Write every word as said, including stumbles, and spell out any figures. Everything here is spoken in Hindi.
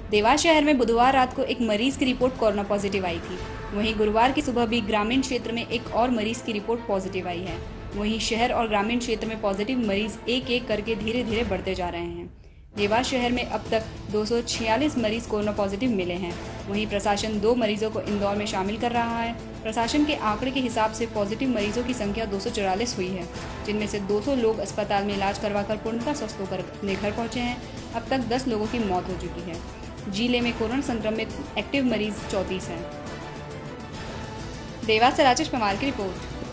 देवास शहर में बुधवार रात को एक मरीज की रिपोर्ट कोरोना पॉजिटिव आई थी। वहीं गुरुवार की सुबह भी ग्रामीण क्षेत्र में एक और मरीज की रिपोर्ट पॉजिटिव आई है। वहीं शहर और ग्रामीण क्षेत्र में पॉजिटिव मरीज एक एक करके धीरे धीरे बढ़ते जा रहे हैं। देवास शहर में अब तक दो सौ छियालीस मरीज कोरोना पॉजिटिव मिले हैं। वहीं प्रशासन दो मरीजों को इंदौर में शामिल कर रहा है। प्रशासन के आंकड़े के हिसाब से पॉजिटिव मरीजों की संख्या दो सौ चौवालीस हुई है, जिनमें से दो सौ लोग अस्पताल में इलाज करवाकर पूर्णतः स्वस्थ होकर अपने घर पहुंचे हैं। अब तक दस लोगों की मौत हो चुकी है। जिले में कोरोना संक्रमित एक्टिव मरीज चौंतीस हैं। देवास से राजेश पवार की रिपोर्ट।